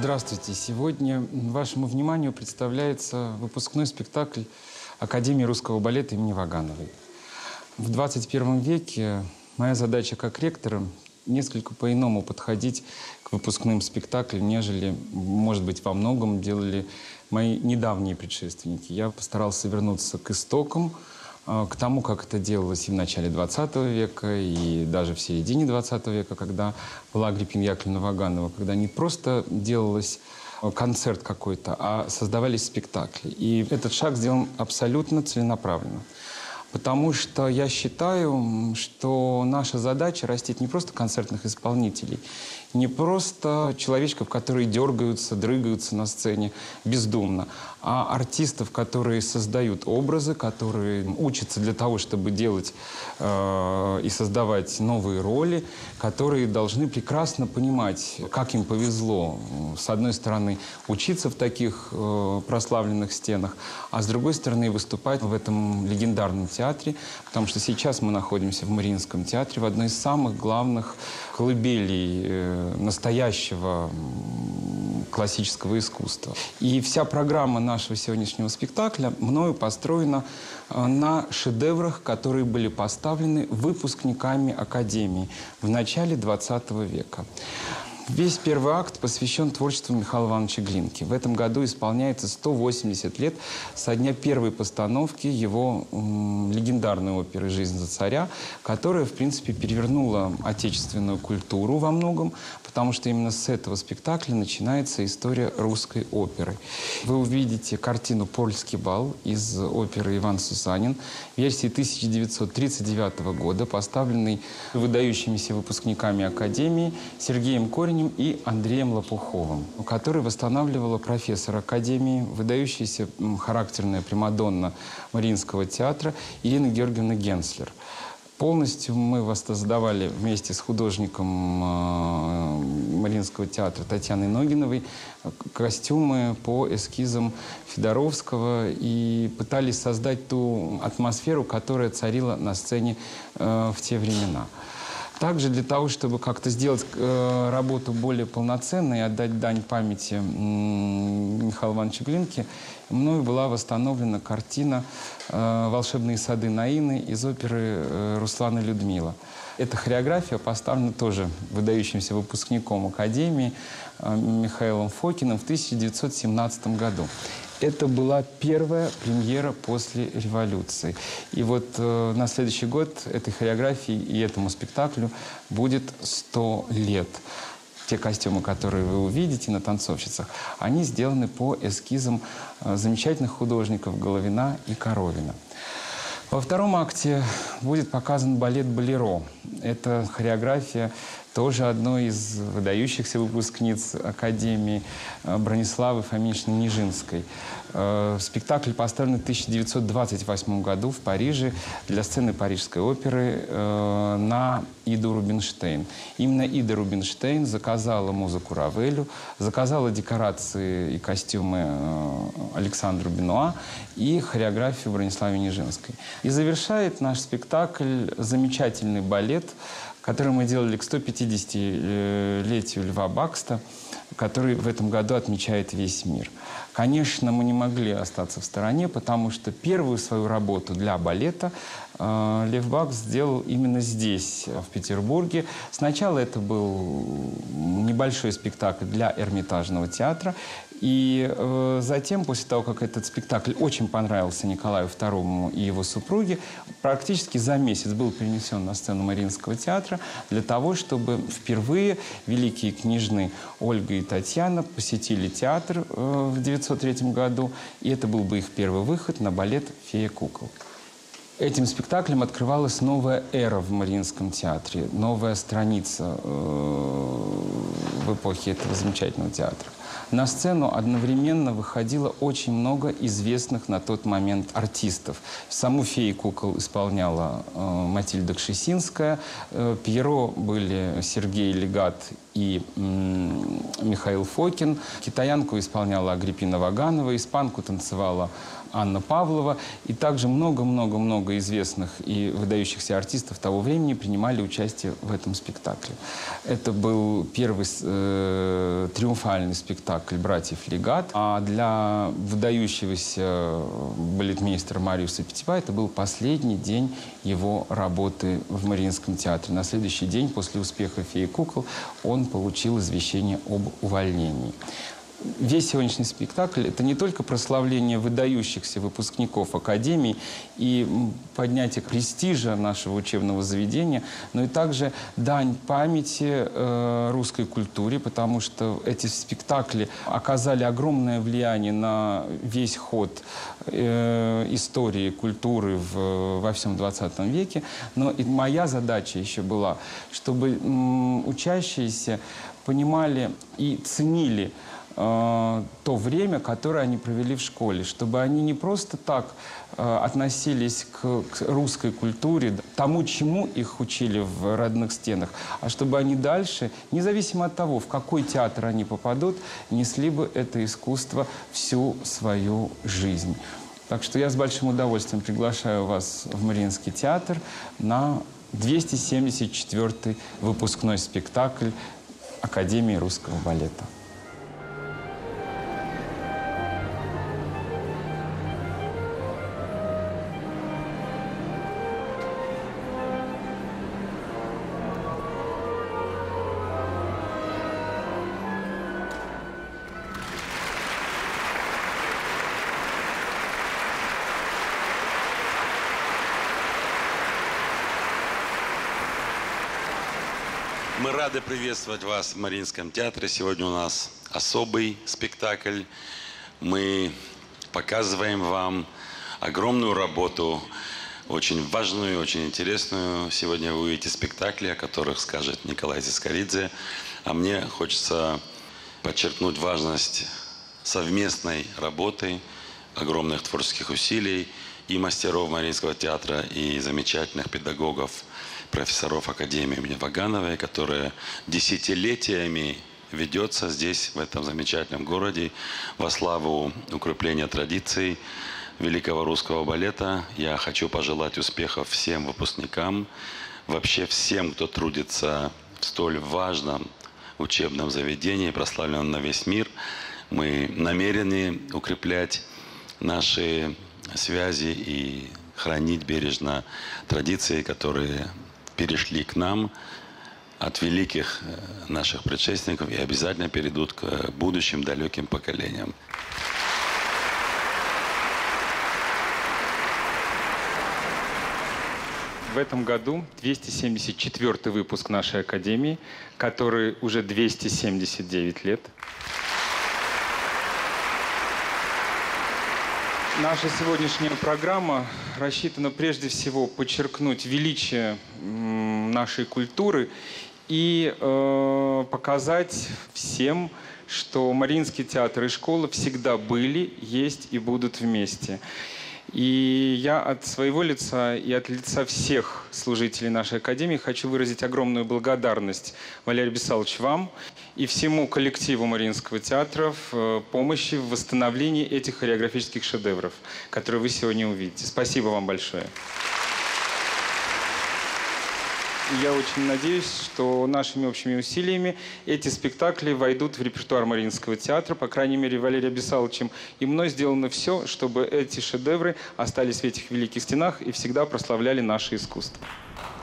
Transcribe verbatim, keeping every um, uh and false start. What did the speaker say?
Здравствуйте. Сегодня вашему вниманию представляется выпускной спектакль Академии русского балета имени Вагановой. В двадцать первом веке моя задача как ректора несколько по-иному подходить к выпускным спектаклям, нежели, может быть, во многом делали мои недавние предшественники. Я постарался вернуться к истокам, к тому, как это делалось и в начале двадцатого века, и даже в середине двадцатого века, когда была Агриппина Яковлевна Ваганова, когда не просто делалось концерт какой-то, а создавались спектакли. И этот шаг сделан абсолютно целенаправленно. Потому что я считаю, что наша задача растить не просто концертных исполнителей, не просто человечков, которые дергаются, дрыгаются на сцене бездумно, а артистов, которые создают образы, которые учатся для того, чтобы делать э, и создавать новые роли, которые должны прекрасно понимать, как им повезло, с одной стороны, учиться в таких э, прославленных стенах, а с другой стороны, выступать в этом легендарном театре, потому что сейчас мы находимся в Мариинском театре, в одной из самых главных колыбелей э, настоящего классического искусства. И вся программа нашего сегодняшнего спектакля мною построена на шедеврах, которые были поставлены выпускниками Академии в начале двадцатого века. Весь первый акт посвящен творчеству Михаила Ивановича Глинки. В этом году исполняется сто восемьдесят лет со дня первой постановки его м, легендарной оперы «Жизнь за царя», которая, в принципе, перевернула отечественную культуру во многом, потому что именно с этого спектакля начинается история русской оперы. Вы увидите картину «Польский бал» из оперы «Иван Сусанин» версии тысяча девятьсот тридцать девятого года, поставленной выдающимися выпускниками Академии Сергеем Коренем и Андреем Лопуховым, который восстанавливала профессор Академии, выдающаяся характерная примадонна Мариинского театра Ирина Георгиевна Генслер. Полностью мы воссоздавали вместе с художником Мариинского театра Татьяной Ногиновой костюмы по эскизам Федоровского и пытались создать ту атмосферу, которая царила на сцене в те времена. Также для того, чтобы как-то сделать э, работу более полноценной и отдать дань памяти Михаила Ивановича Глинки, мною была восстановлена картина э, «Волшебные сады Наины» из оперы э, Руслана Людмила. Эта хореография поставлена тоже выдающимся выпускником Академии э, Михаилом Фокиным в тысяча девятьсот семнадцатом году. Это была первая премьера после революции. И вот э, на следующий год этой хореографии и этому спектаклю будет сто лет. Те костюмы, которые вы увидите на танцовщицах, они сделаны по эскизам э, замечательных художников Головина и Коровина. Во втором акте будет показан балет «Болеро». Это хореография тоже одной из выдающихся выпускниц Академии Брониславы Фоминичны Нижинской. Спектакль поставлен в тысяча девятьсот двадцать восьмом году в Париже для сцены Парижской оперы на Иду Рубинштейн. Именно Ида Рубинштейн заказала музыку Равелю, заказала декорации и костюмы Александру Бенуа и хореографию Брониславе Нижинской. И завершает наш спектакль замечательный балет, который мы делали к сто пятидесятилетию Льва Бакста, который в этом году отмечает весь мир. Конечно, мы не могли остаться в стороне, потому что первую свою работу для балета э, Лев Бакст сделал именно здесь, в Петербурге. Сначала это был небольшой спектакль для Эрмитажного театра. И э, затем, после того, как этот спектакль очень понравился Николаю второму и его супруге, практически за месяц был перенесен на сцену Мариинского театра для того, чтобы впервые великие княжны Ольга и Татьяна посетили театр э, в девятьсот третьем году, и это был бы их первый выход на балет «Фея кукол». Этим спектаклем открывалась новая эра в Мариинском театре, новая страница э, в эпохе этого замечательного театра. На сцену одновременно выходило очень много известных на тот момент артистов. Саму «Фею кукол» исполняла э, Матильда Кшесинская, э, Пьеро были Сергей Легат и м, Михаил Фокин. Китаянку исполняла Агриппина Ваганова, испанку танцевала Анна Павлова. И также много-много-много известных и выдающихся артистов того времени принимали участие в этом спектакле. Это был первый э, триумфальный спектакль «Братьев Легат». А для выдающегося балетмейстера Мариуса Петева это был последний день его работы в Мариинском театре. На следующий день, после успеха «Феи и кукол», он получил извещение об увольнении. Весь сегодняшний спектакль – это не только прославление выдающихся выпускников Академии и поднятие престижа нашего учебного заведения, но и также дань памяти э, русской культуре, потому что эти спектакли оказали огромное влияние на весь ход э, истории, культуры в, во всем двадцатом веке. Но и моя задача еще была, чтобы м, учащиеся понимали и ценили то время, которое они провели в школе, чтобы они не просто так э, относились к, к русской культуре, тому, чему их учили в родных стенах, а чтобы они дальше, независимо от того, в какой театр они попадут, несли бы это искусство всю свою жизнь. Так что я с большим удовольствием приглашаю вас в Мариинский театр на двести семьдесят четвёртый выпускной спектакль Академии русского балета. Мы рады приветствовать вас в Мариинском театре. Сегодня у нас особый спектакль. Мы показываем вам огромную работу, очень важную, очень интересную. Сегодня вы увидите спектакли, о которых скажет Николай Зискоридзе. А мне хочется подчеркнуть важность совместной работы, огромных творческих усилий и мастеров Мариинского театра, и замечательных педагогов, профессоров Академии имени Вагановой, которая десятилетиями ведется здесь, в этом замечательном городе, во славу укрепления традиций великого русского балета. Я хочу пожелать успехов всем выпускникам, вообще всем, кто трудится в столь важном учебном заведении, прославленном на весь мир. Мы намерены укреплять наши связи и хранить бережно традиции, которые перешли к нам от великих наших предшественников и обязательно перейдут к будущим далеким поколениям. В этом году двести семьдесят четвёртый выпуск нашей Академии, который уже двести семьдесят девять лет. Наша сегодняшняя программа рассчитана прежде всего подчеркнуть величие нашей культуры и э, показать всем, что Мариинский театр и школа всегда были, есть и будут вместе. И я от своего лица и от лица всех служителей нашей Академии хочу выразить огромную благодарность, Валерий Бесалович, вам и всему коллективу Мариинского театра в помощи в восстановлении этих хореографических шедевров, которые вы сегодня увидите. Спасибо вам большое. Я очень надеюсь, что нашими общими усилиями эти спектакли войдут в репертуар Мариинского театра. По крайней мере, Валерием Бесаловичем и мной сделано все, чтобы эти шедевры остались в этих великих стенах и всегда прославляли наше искусство.